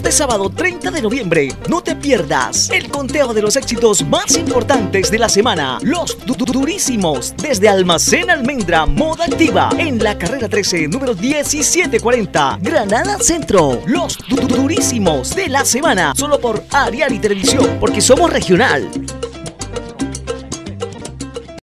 Este sábado 30 de noviembre, no te pierdas el conteo de los éxitos más importantes de la semana. Los durísimos desde Almacén Almendra Moda Activa en la carrera 13, número 1740, Granada Centro. Los durísimos de la semana, solo por Ariari Televisión, porque somos regional.